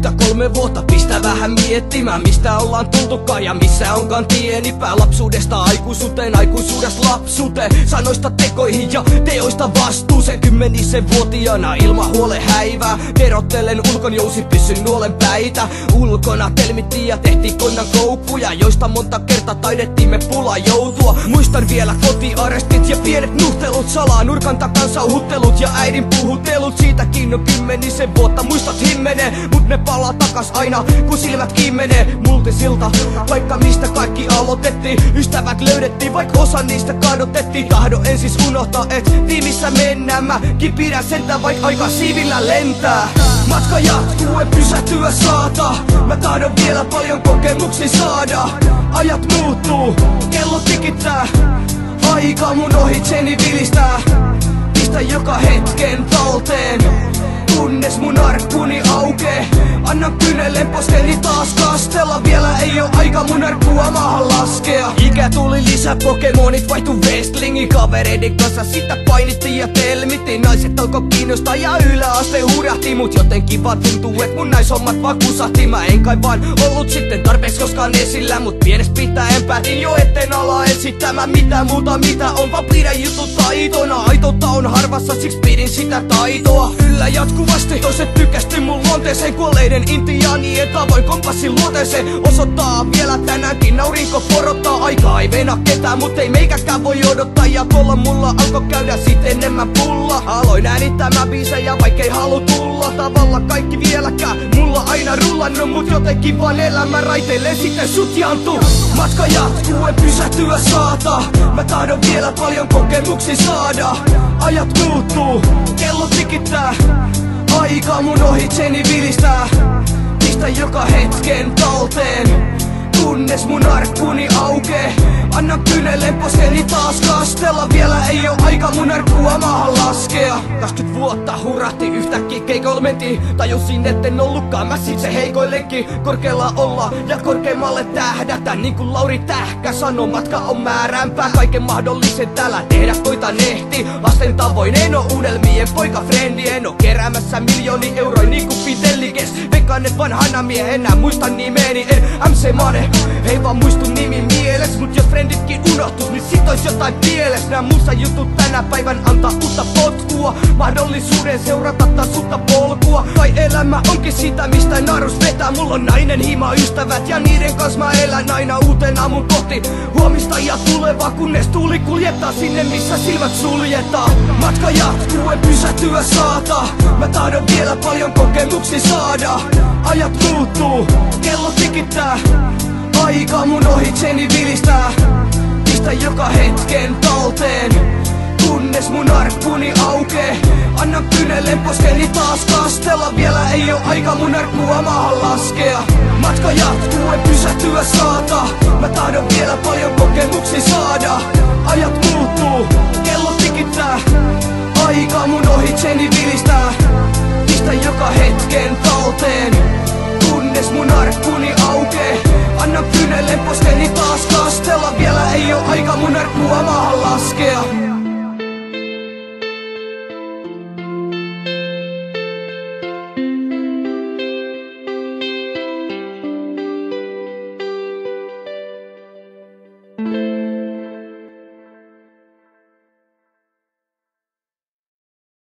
23 vuotta pistää vähän miettimään, mistä ollaan tultukaan ja missä onkaan tieni pää. Lapsuudesta aikuisuuteen, aikuisuudesta lapsuuteen, sanoista tekoihin ja teoista vastuuseen. 10-vuotiaana ilman huole häivää, verottelen ulkonjousi, pysyn nuolen päitä. Ulkona telmittiin ja tehtiin konnan koukkuja, joista monta kertaa taidettiin me pula joutua. Muistan vielä kotiarestit ja pienet nuhtelut, salaa nurkan takan sauhuttelut ja äidin puhutelut. Siitäkin on 10 vuotta, muistat himmenee, mut ne palaa takas aina kun silmät kimenee. Multisilta, vaikka mistä kaikki aloitettiin, ystävät löydettiin, vaikka osa niistä kadotettiin. Tahdo en siis unohtaa, et tiimissä mennään, mäkin pidän sentään, vaikka aika siivillä lentää. Matka jatkuu, en pysähtyä saata, mä tahdon vielä paljon kokemuksia saada. Ajat muuttuu, kello tikittää, aika mun ohitseni vilistää. Pistä joka hetken talteen, kunnes mun arkkuni aukee. Annan kyynelen poskeni taas kastella, vielä ei oo aika mun arkkua maahan laskea. Ikä tuli lisää, Pokemonit vaihtu Westlingin, kavereiden kanssa sitä painittiin ja telmittiin. Naiset alkoi kiinnostaa ja yläaste hurahti, mut jotenkin vaan tuntuu, et mun naishommat vaan kusahti. Mä en kai vaan ollut sitten tarpeeksi koskaan esillä, mut pienes pitäen päätin jo etten ala esittämään mitään muuta, mitä on, vaan pidä jutut taitona. Aitoutta on harvassa, siksi pidin sitä taitoa yllä jatkuvasti. Toiset tykästy mun luonteeseen, kuolleiden intiaanien tavoin kompassin luoteeseen. Osoittaa vielä tänäänkin, aurinko porottaa. Aika ei venä ketään, mut ei meikäkään voi odottaa. Ja tuolla mulla alkoi käydä sit enemmän pulla. Aloin äänittämään biisejä, vaikkei halu tulla. Tavalla kaikki vieläkään, mulla aina rullannut, mut jotenkin vaan elämä raiteille sitten sutjaantuu. Matka jatkuu, en pysähtyä saata, mä tahdon vielä paljon kokemuksia saada. Ajat muuttuu, kello tikittää, aika mun ohitseni vilistää. Pistä joka hetken talteen, kunnes mun arkkuni aukee. Annan kyynelen poskeni taas kastella, vielä ei oo aika mun arkkua maahan laskea. 20 vuotta hurahti, yhtäkkiä keikoilla mentiin. Tajusin etten ollutkaan mä sit se heikoillekin. Korkealla olla ja korkeimmalle tähdätä, niin kuin Lauri Tähkä sanoo, matka on määränpää. Kaiken mahdollisen täällä tehdä koitan ehti. Lasten tavoin en oo unelmien poika frendi, en oo keräämässä miljoonia euroja niin kuin Fidelikes. Veikkaan et vanhana miehenä muista nimeeni, en MC Mane, ei vaan muistu nimi mieles. Mut jos frenditkin unohtus, niin sit ois jotain pieles. Nää musa jutut tänä päivän antaa uutta potkua, mahdollisuuden seurata taas uutta polkua. Kai elämä onkin sitä, mistä narus vetää. Mulla on nainen, hima, ystävät ja niiden kanssa mä elän aina uuten aamun kohti huomista ja tulevaa, kunnes tuuli kuljettaa sinne, missä silmät suljetaan. Matka jatkuu, en pysähtyä saata, mä tahdon vielä paljon kokemuksia saada. Ajat muuttuu, kello tikittää, aika mun ohitseni vilistää. Pistä joka hetken talteen, kunnes mun arkkuni aukee. Annan kyynelen poskeni taas kastella, vielä ei oo aika mun arkkua maahan laskea. Matka jatkuu, en pysähtyä saata, mä tahdon vielä paljon kokemuksia saada. Ajat muuttuu, kello tikittää, aika mun ohitseni vilistää. Pistä joka hetken talteen, kunnes mun arkkuni aukee. Annan kyynelen poskeni taas kastella, vielä ei oo aika mun arkkua maahan laskea. Thank you.